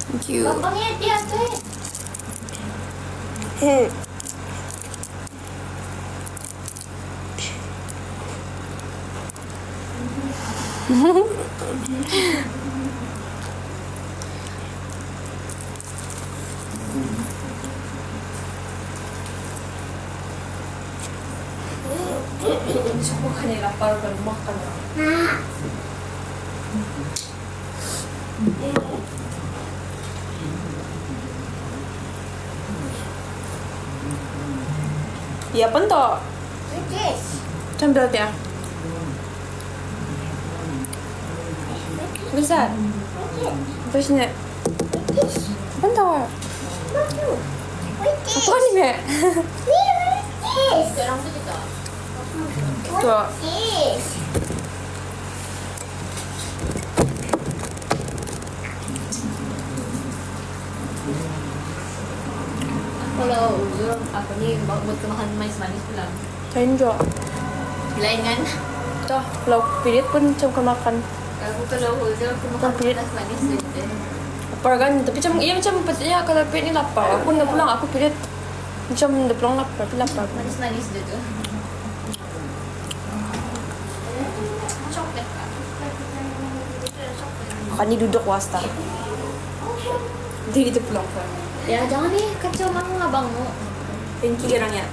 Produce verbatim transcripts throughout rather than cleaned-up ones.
Thank you. Bapaknya dia tuh. Hmm. Siapa kanila lapar kalau makan? Iya pentok. Yes. Cembel ya. Bisa. Bisa. Bentar. Apa nih, Mek? Sekarang tuh kita. Tuh. Kalau uzur aku nih buat makan manis-manis pulang. Kain jo. Lain kan? Tuh, lauk pilit pun cuma makan. Aku kalau uzur aku makan manis-manis gitu. Lapar kan, tapi macam iya macam petnya kalau pilit ni lapar. Aku nak pulang aku pilit macam dah pulang lapar, tapi lapar. Manis-manis gitu. Coklat kan? Makan ni duduk wasta. Dia itu pulang kan. Ya jangan nih kacau kamu abangmu. Thank you orangnya.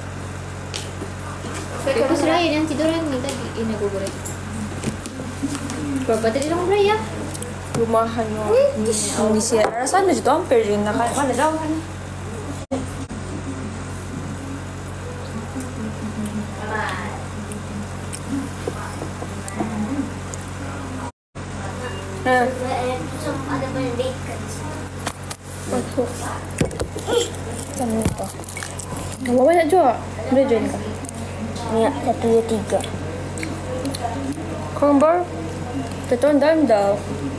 Aku serahin yang tidur yang minta di ini aku goreng. Berapa tadi kamu beli ya? Rumahan mo. Hindi siya. Rasaan na dito ang perjin na ka. Mana daw kan? Nah. Ada banyak bacon. Masuk. Sama ito. Kamu banyak juga. Udah join ka? Ya, satu, dua, tiga. Kumbar. Ito ang dami daw.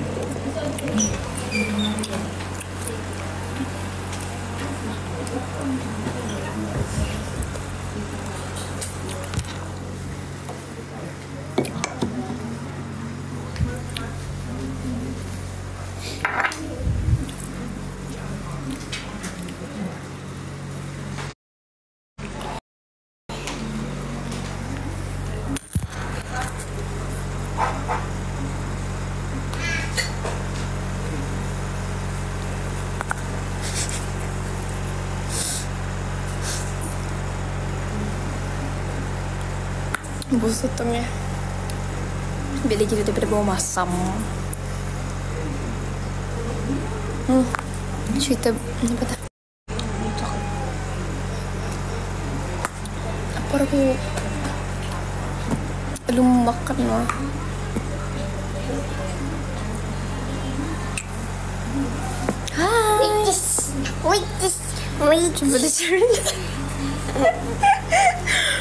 Busuk tengah. Bila kita daripada bawah masam. Hmm. Cerita apa tak? Apa aku belum makan lah. Hai. Wait, this, wait, this, wait. Coba dicari.